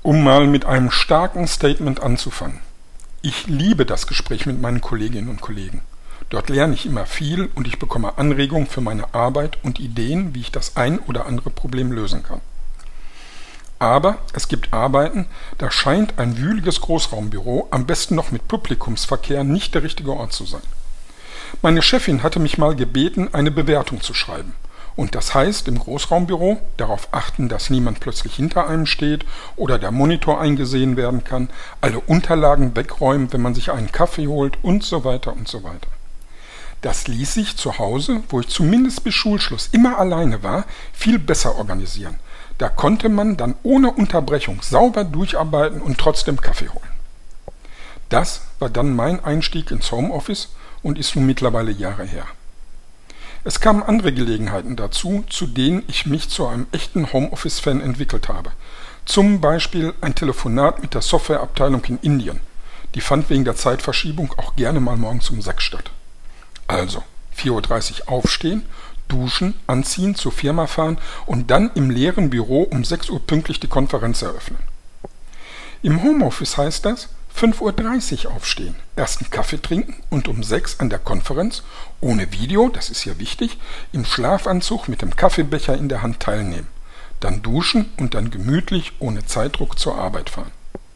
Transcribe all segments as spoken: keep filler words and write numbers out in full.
Um mal mit einem starken Statement anzufangen. Ich liebe das Gespräch mit meinen Kolleginnen und Kollegen. Dort lerne ich immer viel und ich bekomme Anregungen für meine Arbeit und Ideen, wie ich das ein oder andere Problem lösen kann. Aber es gibt Arbeiten, da scheint ein wühliges Großraumbüro, am besten noch mit Publikumsverkehr, nicht der richtige Ort zu sein. Meine Chefin hatte mich mal gebeten, eine Bewertung zu schreiben. Und das heißt, im Großraumbüro darauf achten, dass niemand plötzlich hinter einem steht oder der Monitor eingesehen werden kann, alle Unterlagen wegräumen, wenn man sich einen Kaffee holt und so weiter und so weiter. Das ließ sich zu Hause, wo ich zumindest bis Schulschluss immer alleine war, viel besser organisieren. Da konnte man dann ohne Unterbrechung sauber durcharbeiten und trotzdem Kaffee holen. Das war dann mein Einstieg ins Homeoffice und ist nun mittlerweile Jahre her. Es kamen andere Gelegenheiten dazu, zu denen ich mich zu einem echten Homeoffice-Fan entwickelt habe. Zum Beispiel ein Telefonat mit der Softwareabteilung in Indien. Die fand wegen der Zeitverschiebung auch gerne mal morgens um sechs statt. Also vier Uhr dreißig aufstehen, duschen, anziehen, zur Firma fahren und dann im leeren Büro um sechs Uhr pünktlich die Konferenz eröffnen. Im Homeoffice heißt das, fünf Uhr dreißig aufstehen, erst einen Kaffee trinken und um sechs an der Konferenz, ohne Video, das ist ja wichtig, im Schlafanzug mit dem Kaffeebecher in der Hand teilnehmen. Dann duschen und dann gemütlich, ohne Zeitdruck zur Arbeit fahren.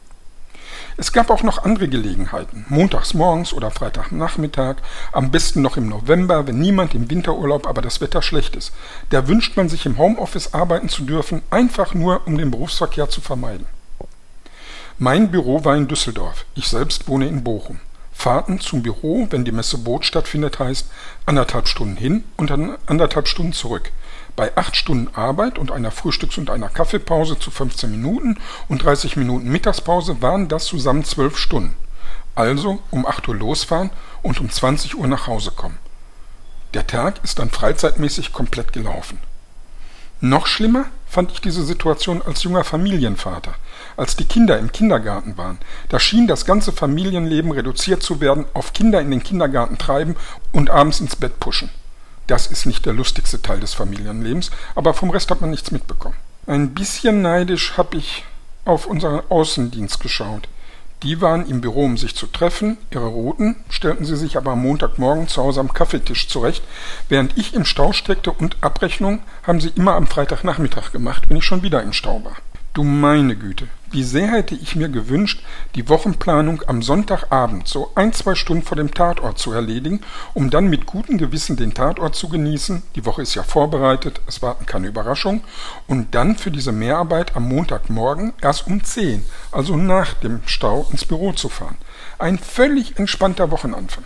Es gab auch noch andere Gelegenheiten, montags morgens oder Freitagnachmittag, am besten noch im November, wenn niemand im Winterurlaub, aber das Wetter schlecht ist. Da wünscht man sich im Homeoffice arbeiten zu dürfen, einfach nur, um den Berufsverkehr zu vermeiden. Mein Büro war in Düsseldorf, ich selbst wohne in Bochum. Fahrten zum Büro, wenn die Messe Boot stattfindet, heißt anderthalb Stunden hin und dann anderthalb Stunden zurück. Bei acht Stunden Arbeit und einer Frühstücks- und einer Kaffeepause zu fünfzehn Minuten und dreißig Minuten Mittagspause waren das zusammen zwölf Stunden. Also um acht Uhr losfahren und um zwanzig Uhr nach Hause kommen. Der Tag ist dann freizeitmäßig komplett gelaufen. Noch schlimmer fand ich diese Situation als junger Familienvater, als die Kinder im Kindergarten waren. Da schien das ganze Familienleben reduziert zu werden auf Kinder in den Kindergarten treiben und abends ins Bett pushen. Das ist nicht der lustigste Teil des Familienlebens, aber vom Rest hat man nichts mitbekommen. Ein bisschen neidisch habe ich auf unseren Außendienst geschaut. Die waren im Büro, um sich zu treffen. Ihre Routen stellten sie sich aber am Montagmorgen zu Hause am Kaffeetisch zurecht. Während ich im Stau steckte und Abrechnung haben sie immer am Freitagnachmittag gemacht, wenn ich schon wieder im Stau war. Du meine Güte, wie sehr hätte ich mir gewünscht, die Wochenplanung am Sonntagabend so ein, zwei Stunden vor dem Tatort zu erledigen, um dann mit gutem Gewissen den Tatort zu genießen. Die Woche ist ja vorbereitet, es warten keine Überraschungen. Und dann für diese Mehrarbeit am Montagmorgen erst um zehn, also nach dem Stau, ins Büro zu fahren. Ein völlig entspannter Wochenanfang.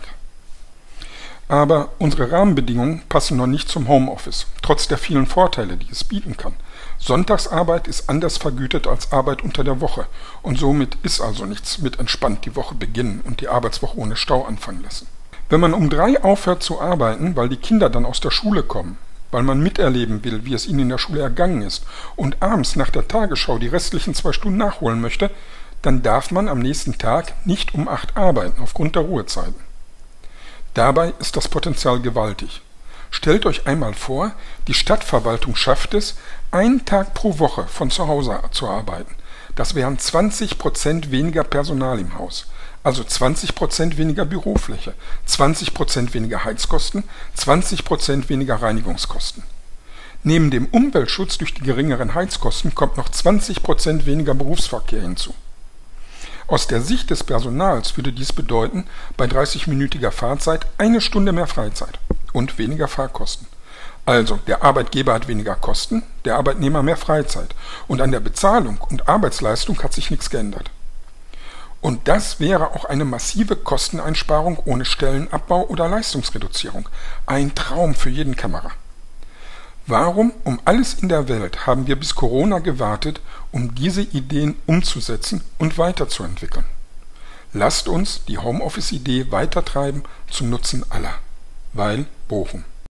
Aber unsere Rahmenbedingungen passen noch nicht zum Homeoffice, trotz der vielen Vorteile, die es bieten kann. Sonntagsarbeit ist anders vergütet als Arbeit unter der Woche und somit ist also nichts mit entspannt die Woche beginnen und die Arbeitswoche ohne Stau anfangen lassen. Wenn man um drei aufhört zu arbeiten, weil die Kinder dann aus der Schule kommen, weil man miterleben will, wie es ihnen in der Schule ergangen ist und abends nach der Tagesschau die restlichen zwei Stunden nachholen möchte, dann darf man am nächsten Tag nicht um acht arbeiten aufgrund der Ruhezeiten. Dabei ist das Potenzial gewaltig. Stellt euch einmal vor, die Stadtverwaltung schafft es, einen Tag pro Woche von zu Hause zu arbeiten. Das wären zwanzig Prozent weniger Personal im Haus, also zwanzig Prozent weniger Bürofläche, zwanzig Prozent weniger Heizkosten, zwanzig Prozent weniger Reinigungskosten. Neben dem Umweltschutz durch die geringeren Heizkosten kommt noch zwanzig Prozent weniger Berufsverkehr hinzu. Aus der Sicht des Personals würde dies bedeuten, bei dreißigminütiger Fahrzeit eine Stunde mehr Freizeit und weniger Fahrkosten. Also, der Arbeitgeber hat weniger Kosten, der Arbeitnehmer mehr Freizeit und an der Bezahlung und Arbeitsleistung hat sich nichts geändert. Und das wäre auch eine massive Kosteneinsparung ohne Stellenabbau oder Leistungsreduzierung. Ein Traum für jeden Kämmerer. Warum um alles in der Welt haben wir bis Corona gewartet, um diese Ideen umzusetzen und weiterzuentwickeln? Lasst uns die Homeoffice-Idee weitertreiben zum Nutzen aller. Weil Bochum.